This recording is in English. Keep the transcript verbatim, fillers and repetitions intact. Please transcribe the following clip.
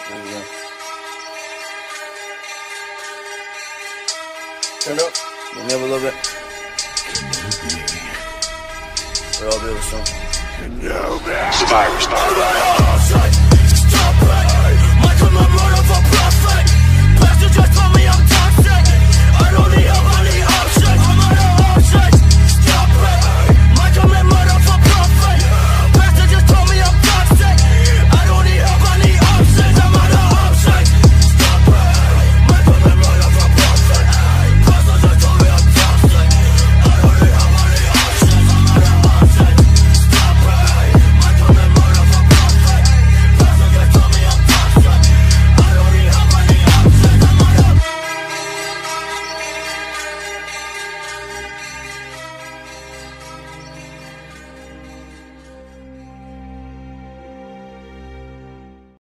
There you go. Turn up. Let me up a little bit. We're all be able to swim. Survivor, survivor.